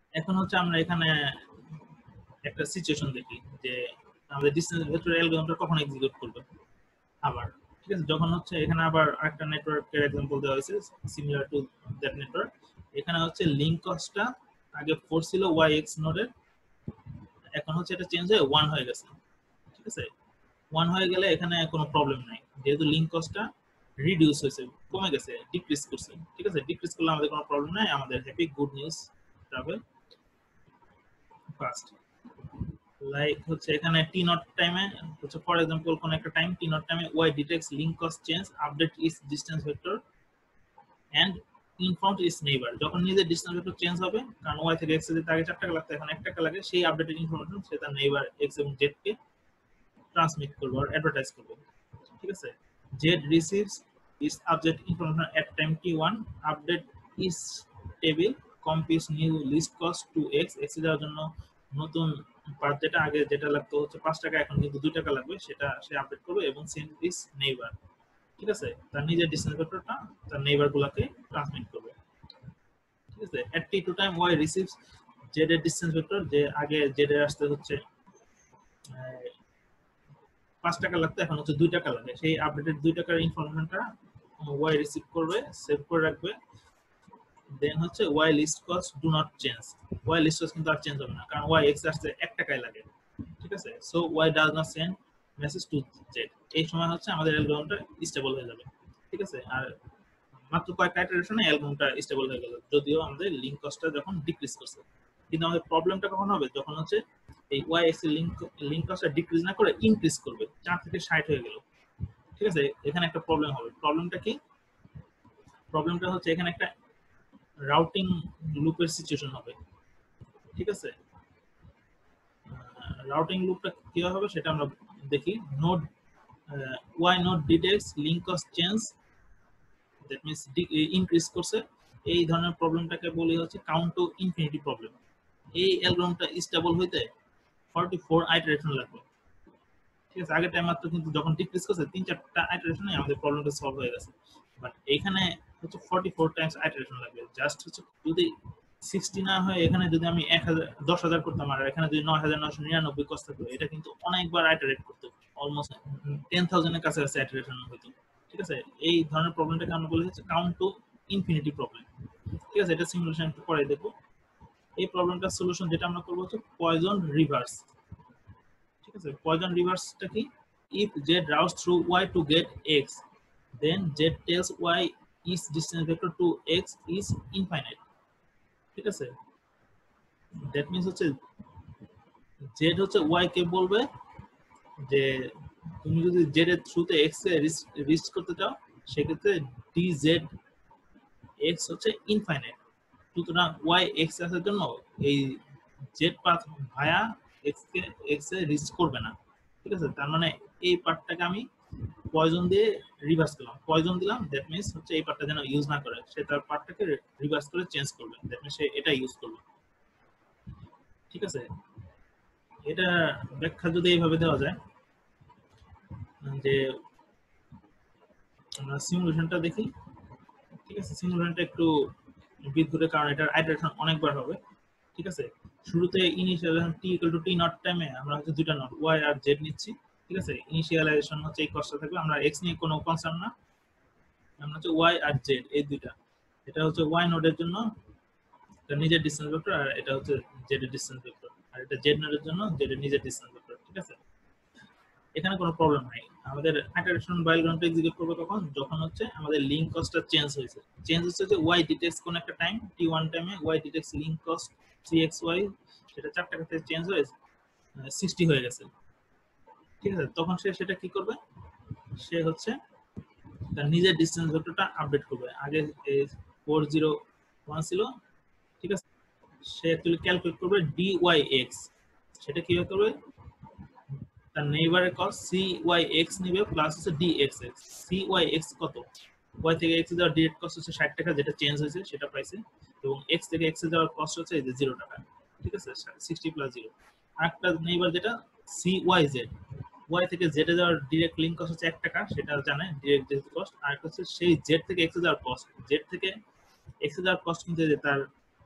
এখন হচ্ছে আমরা এখানে একটা সিচুয়েশন দেখি যে আমাদের ডিসটেন্স ভেক্টর অ্যালগরিদমটা কখন এক্সিকিউট করবে আবার, ঠিক আছে? যখন হচ্ছে এখানে আবার আরেকটা নেটওয়ার্কের एग्जांपल দেওয়া হয়েছে সিমিলার টু দ্যাট নেটওয়ার্ক। এখানে হচ্ছে লিংক কস্টটা আগে 4 ছিল yx নোডের, এখন হচ্ছে এটা চেঞ্জ হয়ে 1 হয়ে গেছে, ঠিক আছে? 1 হয়ে গেলে এখানে কোনো প্রবলেম নাই, যেহেতু লিংক কস্টটা রিডিউস হয়েছে, কমে গেছে, ডিক্রিজ করছে, ঠিক আছে? ডিক্রিজ করলে আমাদের কোনো প্রবলেম নাই, আমাদের happy, good news, travel fast. Like হচ্ছে এখানে টি নট টাইমে হচ্ছে ফর एग्जांपल কোন একটা টাইম টি নট টাইমে y detects link cost change update its distance vector and informed its neighbor. যখন নিজের ডিসটেন্স ভেক্টর চেঞ্জ হবে, কারণ y থেকে x যেতে আগে 4 টাকা লাগতো, এখন 1 টাকা লাগে, সেই আপডেটেড ইনফরমেশন সে তার নেইবার x এবং z কে ট্রান্সমিট করবে আর অ্যাডভার্টাইজ করবে, ঠিক আছে? z receives its update information at time t1 update its table computes new least cost to x, x এর জন্য নতুন পার্ট যেটা আগে যেটা লাগতো হচ্ছে 5 টাকা, এখন কিন্তু 2 টাকা লাগবে, সেটা সে আপডেট করবে এবং সেন্ড দিস নেইবার, ঠিক আছে? তার নিজের ডিসটেন্স ভেক্টরটা তার নেইবার গুলাকে ট্রান্সমিট করবে, ঠিক আছে? At t two time y receives z এর ডিসটেন্স ভেক্টর, যে আগে z এর আসতে হচ্ছে 5 টাকা লাগতো, এখন হচ্ছে 2 টাকা লাগে, সেই আপডেটেড 2 টাকার ইনফরমেশনটা y রিসিভ করবে, সেভ করে রাখবে। দেন হচ্ছে y least cost do not change, y least cost কিন্তু আর চেঞ্জ হবে না, কারণ y x আসতে 1 টাকাই লাগে, ঠিক আছে? So y does not send message to z। এই সময় হচ্ছে আমাদের অ্যালগরিদমটা স্টেবল হয়ে যাবে, ঠিক আছে? আর মাত্র কয়েকটা ইটারেশনে অ্যালগরিদমটা স্টেবল হয়ে গেল, যদিও আমাদের লিংক কস্টটা যখন ডিক্রিজ করছে। কিন্তু আমাদের প্রবলেমটা কখন হবে, যখন হচ্ছে এই y x এর লিংক কস্টটা ডিক্রিজ না করে ইনক্রিজ করবে, 4 থেকে 60 হয়ে গেল, ঠিক আছে? এখানে একটা প্রবলেম হবে। প্রবলেমটা কি? প্রবলেমটা হচ্ছে এখানে একটা রাউটিং লুপের সিচুয়েশন হবে, ঠিক আছে? রাউটিং লুপটা কিভাবে হবে সেটা আমরা দেখি। Node y node detects link cost change, that means increase করছে, এই ধরনের প্রবলেমটাকে বলি হচ্ছে কাউন্ট টু ইনফিনিটি প্রবলেম। এই অ্যালগরিদমটা স্টেবল হইতে 44 আইটারেশন লাগবে, ঠিক আছে? আগের টাইম মাত্র কিন্তু যখন ডিক্রিজ করছে 3-4টা আইটারেশনে আমাদের প্রবলেমটা সলভ হয়ে গেছে, বাট এখানে হচ্ছে 44 টাইমস আইটারেশন লাগবে। জাস্ট হচ্ছে যদি 60 না হয়, এখানে যদি আমি 10,000 করতাম আর এখানে যদি 9,999 কষ্ট থাকতো, এটা কিন্তু অনেকবার আইটারেট করতে, অলমোস্ট 10,000 এর কাছাকাছি আইটারেশন হইতো, ঠিক আছে? এই ধরনের প্রবলেমটাকে আমরা বলি হচ্ছে কাউন্ট টু ইনফিনিটি প্রবলেম, ঠিক আছে? এটা সিমুলেশন একটু পরে দেখো। এই প্রবলেমটার সলিউশন যেটা আমরা করব হচ্ছে পয়জন রিভার্স, ঠিক আছে? পয়জন রিভার্সটা কি? if z routes through y to get x, then z tells y is distance vector to x is infinite, ঠিক আছে? দ্যাট মিন্স হচ্ছে z হচ্ছে y কে বলবে যে তুমি যদি z এর থ্রুতে x এ রিচ করতে চাও, সেক্ষেত্রে dz x হচ্ছে ইনফাইনাইট, সুতরাং y x এর জন্য এই z পাথ ভায়া x এ রিচ করবে না, ঠিক আছে? তার মানে এই পার্টটাকে আমি পয়জন দিয়ে রিভার্স করলাম, পয়জন দিলাম, দ্যাট মিন্স হচ্ছে এই পার্টটা যেন ইউজ না করে, সে তার পার্টটাকে রিভার্স করে চেঞ্জ করবে, দ্যাট মিন্স সে এটা ইউজ করবে, ঠিক আছে? এটা ব্যাখ্যা যদি এইভাবে দেওয়া যায় যে আমরা সিমুলেশনটা দেখি, ঠিক আছে? সিমুলেশনটা একটু বিদ্যুৎ, কারণ এটার আইটারেশন অনেকবার হবে, ঠিক আছে? শুরুতে initial t equal to t naught টাইমে আমরা হচ্ছে দুটো নট y আর z নিচ্ছি, ঠিক আছে? ইনিশিয়ালাইজেশন হচ্ছে এই কষ্ট থাকবে, আমরা x নিয়ে কোনো কনসার্ন না, আমরা হচ্ছে y আর z এই দুইটা, এটা হচ্ছে y নোডের জন্য এটা নিজের ডিসটেন্স ভেক্টর, আর এটা হচ্ছে z এর ডিসটেন্স ভেক্টর, আর এটা z নোডের জন্য z এর নিজের ডিসটেন্স ভেক্টর, ঠিক আছে? এখানে কোনো প্রবলেম নাই। আমাদের ইটারেশন বাইল রাউন্ডটা এক্সিকিউট করবে কখন, যখন হচ্ছে আমাদের লিংক কস্টটা চেঞ্জ হয়েছে। চেঞ্জ হচ্ছে যে y ডিটেক্টস কোন একটা টাইম t1 টাইমে y detects link cost 3xy, সেটা 4 টাকা থেকে চেঞ্জ হয়ে 60 হয়ে গেছে, ঠিক আছে? তখন সে সেটা কি করবে, সে হচ্ছে তার নিজের ডিসটেন্স ভেক্টরটা আপডেট করবে। আগে 401 ছিল, ঠিক আছে? সে অ্যাকচুয়ালি ক্যালকুলেট করবে dyx, সেটা কিভাবে করবে, তার নেইবারের কস্ট cyx নেবে প্লাস হচ্ছে dxx। cyx কত, y থেকে x এ যাওয়ার ডিরেক্ট কস্ট হচ্ছে 60 টাকা, যেটা চেঞ্জ হয়েছে সেটা পাইছে, এবং x থেকে x এ যাওয়ার কস্ট হচ্ছে এই যে 0 টাকা, ঠিক আছে? 60 প্লাস 0। আরেকটা নেইবার যেটা cyz, y থেকে z এ যাওয়ার ডিরেক্ট লিংক কস্ট হচ্ছে 1 টাকা, সেটা জানে ডিরেক্ট যেহেতু কস্ট। আর একটা হচ্ছে সেই z থেকে x এ যাওয়ার কস্ট, z থেকে x এ যাওয়ার কস্ট কিন্তু তার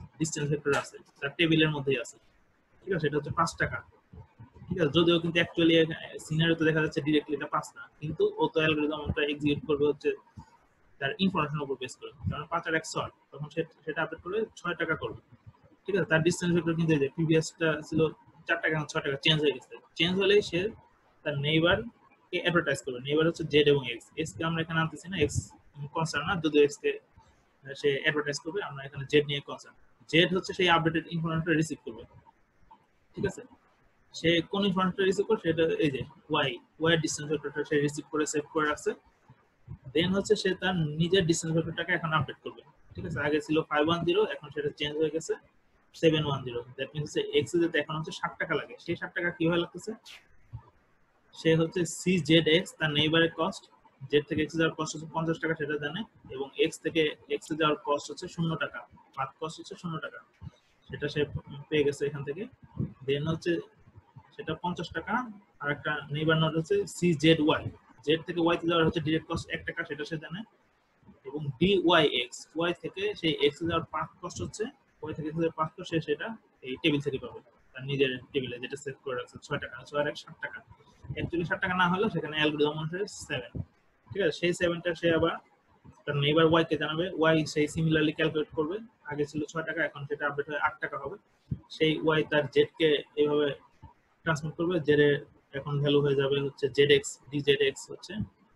ডিসটেন্স ভেক্টর আছে, তার টেবিলের মধ্যেই আছে, ঠিক আছে, এটা হচ্ছে 5 টাকা, ঠিক আছে, যদিও কিন্তু অ্যাকচুয়ালি সিনারিওতে দেখা যাচ্ছে ডিরেক্টলি এটা 5 না, কিন্তু ও তো অ্যালগরিদমটা এক্সিকিউট করবে হচ্ছে তার ইনফরমেশনের উপর বেস করে, কারণ 5 আর 1 6, তখন সেটা আপডেট করবে 6 টাকা করবে, ঠিক আছে, তার ডিসটেন্স ভেক্টর কিন্তু এই যে প্রিভিয়াসটা ছিল 4 টাকা, 6 টাকা চেঞ্জ হয়ে গেছে, চেঞ্জ হলেই সে তার নেইবার কে অ্যাডভার্টাইজ করবে, নেইবার হচ্ছে জেড এবং এক্স, এক্স কে আমরা এখানে আনতেছি না, এক্স কনসার্ন না, যদি এক্স কে সে অ্যাডভার্টাইজ করবে, আমরা এখানে জেড নিয়ে কনসার্ন, জেড হচ্ছে সেই আপডেটেড ইনফরমেশনটা রিসিভ করবে, ঠিক আছে, সে কোন ইনফরমেশনটা রিসিভ করে সেটা এই যে ওয়াই ডিসটেন্স ভেক্টরটা সে রিসিভ করে সেভ করে রাখছে, দেন হচ্ছে সে তার নিজের ডিসটেন্স ভেক্টরটাকে এখন আপডেট করবে, ঠিক আছে, আগে ছিল 510, এখন সেটা চেঞ্জ হয়ে গেছে 710, দ্যাট মিন্স এক্স এ যেতে এখন হচ্ছে 60 টাকা লাগে, সেই 60 টাকা কিভাবে লাগতেছে, সে হচ্ছে সি জেড এক্স তার নেইবারের কস্ট, জেড থেকে এক্স যাওয়ার কস্ট হচ্ছে 50 টাকা সেটা জানে, এবং এক্স থেকে এক্স এ যাওয়ার কস্ট হচ্ছে 0 টাকা, পাথ কস্ট হচ্ছে 0 টাকা, সেটা সে পেয়ে গেছে এখান থেকে, দেন হচ্ছে সেটা 50 টাকা, আর একটা নেইবার নোড হচ্ছে সি জেড ওয়াই, জেড থেকে ওয়াই তে যাওয়ার হচ্ছে ডিরেক্ট কস্ট 1 টাকা, সেটা সে জানে, এবং ডি ওয়াই এক্স, ওয়াই থেকে সেই এক্স এ যাওয়ার পাথ কস্ট হচ্ছে, ওয়াই থেকে এক্স এর পাথ কস্ট সেটা এই টেবিল থেকে পাবে, তার নিজের টেবিলে যেটা সেভ করে রাখছে 6 টাকা, 6 আর 1 7 টাকা, অ্যাকচুয়ালি 7 টাকা না হলেও সেখানে অ্যালগরিদম অনুসারে 7, ঠিক আছে, সেই 7টা সে আবার তার নেইবার ওয়াই কে জানাবে, ওয়াই সেই সিমিলারলি ক্যালকুলেট করবে, আগে ছিল 6 টাকা, এখন সেটা আপডেট হয়ে 8 টাকা হবে, সেই ওয়াই তার জেড কে এইভাবে ট্রান্সফার করবে, জেড এর এখন ভ্যালু হয়ে যাবে হচ্ছে z x, d z x হচ্ছে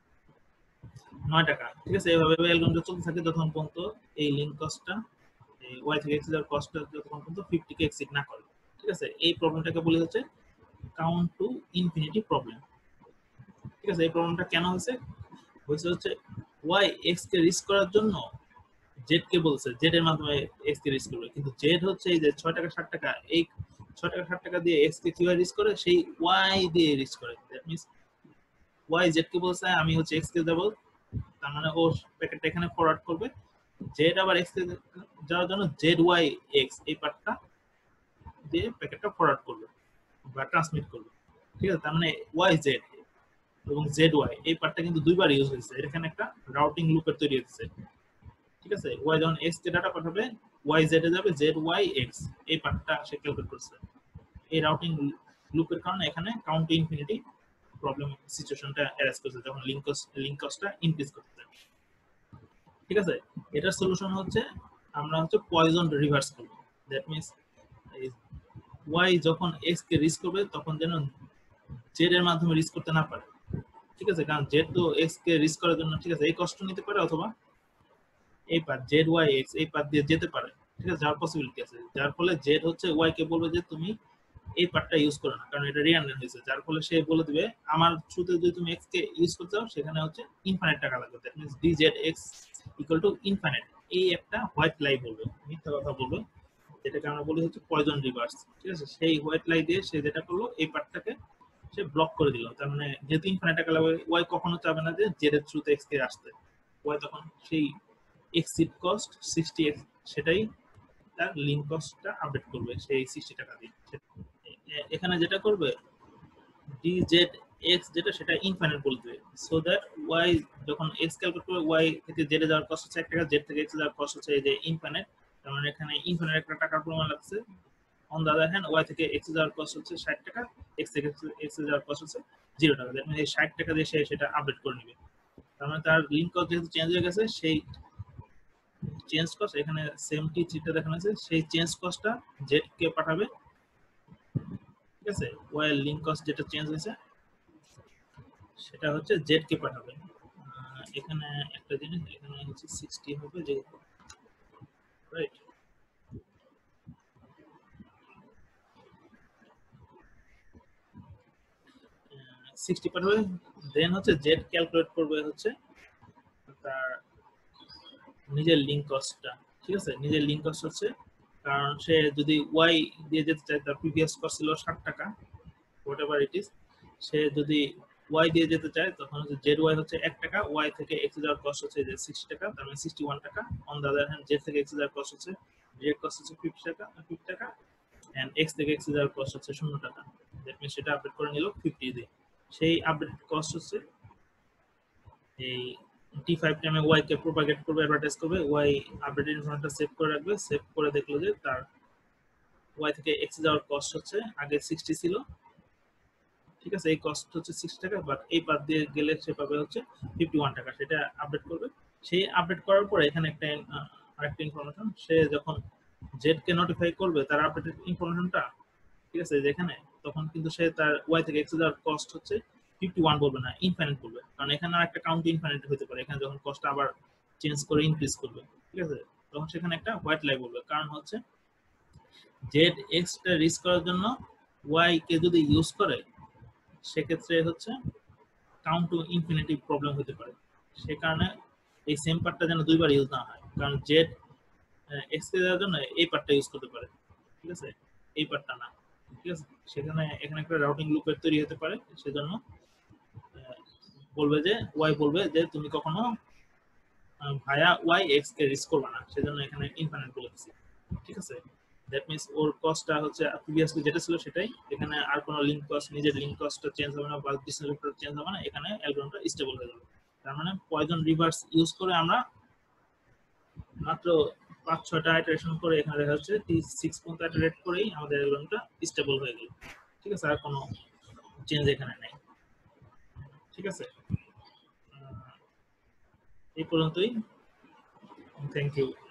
9 টাকা, ঠিক আছে, এইভাবে অ্যালগরিদমটা চলতে থাকে যতক্ষণ পর্যন্ত এই লিংক কস্টটা এই ওয়াই থেকে এক্স এর কস্টটা যতক্ষণ পর্যন্ত 50 কে এক্সিড না করে, ঠিক আছে, এই প্রবলেমটাকে বলে হচ্ছে কাউন্ট টু ইনফিনিটি প্রবলেম, ঠিক আছে, এই প্রবলেমটা কেন হয়েছে হচ্ছে ওয়াই এক্স কে রিস্ক করার জন্য জেড কে বলছে জেড এর মাধ্যমে এক্স কে রিস্ক করবে, কিন্তু জেড হচ্ছে এই যে 6 টাকা 60 টাকা, এই 6 টাকা 60 টাকা দিয়ে এক্স কে কিভাবে রিস্ক করে, সেই ওয়াই দিয়ে রিস্ক করে, দ্যাট মিন্স ওয়াই জেড কে বলছে আমি হচ্ছে এক্স কে দেব, তার মানে ও প্যাকেটটা এখানে ফরওয়ার্ড করবে, জেড আবার এক্স কে যাওয়ার জন্য জেড ওয়াই এক্স এই পার্টটা দিয়ে প্যাকেটটা ফরওয়ার্ড করবে বা ট্রান্সমিট করবে, ঠিক আছে, তার মানে ওয়াই জেড এবং জেড ওয়াই এই পার্টটা কিন্তু দুইবার ইউজ হয়েছে, এখানে একটা রাউটিং লুপের তৈরি হয়েছে, ঠিক আছে, ওয়াই যখন এক্স কে ডাটা পাঠাবে ওয়াই জেড এ যাবে জেড ওয়াই এক্স, এই পার্টটা সে ক্যালকুলেট করছে, এই রাউটিং লুপের কারণে এখানে কাউন্ট টু ইনফিনিটি প্রবলেম সিচুয়েশনটা অ্যারেজ করছে, যখন লিংক কস্টটা ইনক্রিজ করতে, ঠিক আছে, এটার সলিউশন হচ্ছে আমরা হচ্ছে পয়জন রিভার্স করব, দ্যাট মিন্স ওয়াই যখন এক্স কে রিস্ক করবে তখন যেন জেড এর মাধ্যমে রিস্ক করতে না পারে, ঠিক আছে, কারণ জেড তো এক্স কে রিস্ক করার জন্য, ঠিক আছে, এই কষ্ট নিতে পারে অথবা এই পাথ জেড ওয়াই এক্স এই পাথ দিয়ে যেতে পারে, ঠিক আছে, যার পসিবিলিটি আছে, যার ফলে জেড হচ্ছে ওয়াই কে বলবে যে তুমি এই পার্টটা ইউজ করো না, কারণ এটা রিয়ান্ডাম হয়েছে, যার ফলে সে বলে দিবে আমার থ্রুতে যদি তুমি এক্স কে ইউজ করতে চাও সেখানে হচ্ছে ইনফাইনাইট টাকা লাগবে, that means d z x equal to infinite, এই একটা হোয়াইট লাই বলবে, মিথ্যা কথা বলবে, যেটাকে আমরা বলি হচ্ছে পয়জন রিভার্স, ঠিক আছে, সেই হোয়াইট লাই দিয়ে সে যেটা করলো এই পার্টটাকে সে ব্লক করে দিল, তার মানে যেহেতু ইনফাইনাইট টাকা লাগবে ওয়াই কখনো চাবে না যে জেড এর থ্রুতে এক্স কে আসতে, ওয়াই তখন সেই এক্সিট কস্ট 60x সেটাই তার লিংক কস্টটা আপডেট করবে সেই 60 টাকা দিয়ে, এখানে যেটা করবে dz x যেটা সেটা ইনফাইনাইট বলে দেবে, সো দ্যাট y যখন x ক্যালকুলেট করবে y থেকে z এ যাওয়ার কস্ট হচ্ছে 1 টাকা, z থেকে x এ যাওয়ার কস্ট হচ্ছে এই যে ইনফাইনাইট, তার মানে এখানে ইনফাইনাইট একটা টাকার পরিমাণ লাগছে, on the other hand y থেকে x এ যাওয়ার কস্ট হচ্ছে 60 টাকা, x থেকে x এ যাওয়ার কস্ট হচ্ছে 0 টাকা, দ্যাট মিন্স এই 60 টাকা দিয়ে সে সেটা আপডেট করে নেবে, তার মানে তার লিংক কস্ট যেহেতু চেঞ্জ হয়ে গেছে সেই চেঞ্জ কস্ট এখানে সেম টি থিটা দেখানো আছে, সেই চেঞ্জ কস্টটা জেড কে পাঠাবে, ঠিক আছে, ওয়াই লিংক কস্ট যেটা চেঞ্জ হয়েছে সেটা হচ্ছে জেড কে পাঠাবে, এখানে একটা জিনিস এখানে হচ্ছে 60 হবে যেহেতু, রাইট, 60 পাঠাবে, দেন হচ্ছে জেড ক্যালকুলেট করবে হচ্ছে তার নিজের লিংক কস্টটা, ঠিক আছে, নিজের লিংক কস্ট হচ্ছে, কারণ সে যদি ওয়াই দিয়ে যেতে চায় তার প্রিভিয়াস কস্ট ছিল 60 টাকা হোয়াট এভার ইট ইজ, সে যদি ওয়াই দিয়ে যেতে চায় তখন হচ্ছে জেড ওয়াই হচ্ছে 1 টাকা, ওয়াই থেকে এক্স যাওয়ার কস্ট হচ্ছে যে 60 টাকা, তার মানে 61 টাকা, on the other hand z থেকে এক্স যাওয়ার কস্ট হচ্ছে ডিরেক্ট কস্ট হচ্ছে 50 টাকা এন্ড এক্স থেকে এক্স যাওয়ার কস্ট হচ্ছে 0 টাকা, দ্যাট মিন্স সেটা আপডেট করে নিল 50 দিয়ে, সেই আপডেট কস্ট হচ্ছে এই t5 টাইমে y কে প্রপাগেট করবে, অ্যাডভার্টাইজ করবে, y আপডেট ইনফরমেশনটা সেভ করে রাখবে, সেভ করে দেখলো যে তার y থেকে x যাওয়ার কস্ট হচ্ছে আগে 60 ছিল, ঠিক আছে, এই কস্ট হচ্ছে 60 টাকা, বাট এই পাথ দিয়ে গেলে সে পাবে হচ্ছে 51 টাকা, সেটা আপডেট করবে। সেই আপডেট করার পরে এখানে একটা আরেকটা ইনফরমেশন, সে যখন জেড কে নোটিফাই করবে তার আপডেটেড ইনফরমেশনটা, ঠিক আছে, যেখানে তখন কিন্তু সে তার ওয়াই থেকে এক্স যাওয়ার কস্ট হচ্ছে 51 বলবে না, ইনফাইনাইট বলবে, কারণ এখানে আরেকটা কাউন্ট ইনফাইনাইট হতে পারে, এখানে যখন কস্ট আবার চেঞ্জ করে ইনক্রিজ করবে, ঠিক আছে, তখন সেখানে একটা হোয়াইট লাই বলবে, কারণ হচ্ছে জেড এক্স টা রিচ করার জন্য ওয়াই কে যদি ইউজ করে সেক্ষেত্রে হচ্ছে কাউন্ট টু ইনফিনিটি প্রবলেম হতে পারে, সে কারণে এই সেম পার্টটা যেন দুইবার ইউজ না হয়, কারণ জেড এক্স কে দেওয়ার জন্য এই পার্টটা ইউজ করতে পারে, ঠিক আছে, এই পার্টটা না, ঠিক আছে, সেখানে এখানে একটা রাউটিং লুপের তৈরি হতে পারে, সেজন্য বলবে যে ওয়াই বলবে যে তুমি কখনো ভায়া ওয়াই এক্স কে রিস্ক করবে না, সেজন্য এখানে ইনফাইনাইট বলে দিছি, ঠিক আছে। দ্যাট মিন্স ওর কস্টটা হচ্ছে প্রিভিয়াসলি যেটা ছিল সেটাই, এখানে আর কোনো লিঙ্ক কস্ট, নিজের লিঙ্ক কস্টটা চেঞ্জ হবে না বা ডিসটেন্সটা চেঞ্জ হবে না, এখানে অ্যালগরিদমটা স্টেবল হয়ে যাবে। তার মানে পয়জন রিভার্স ইউজ করে আমরা মাত্র 5-6টা ইটারেশন করে এখানে দেখা যাচ্ছে T6 পর্যন্ত ইটারেট করেই আমাদের অ্যালগরিদমটা স্টেবল হয়ে গেল, ঠিক আছে, আর কোনো চেঞ্জ এখানে নেই, ঠিক আছে। এই পর্যন্তই, থ্যাংক ইউ।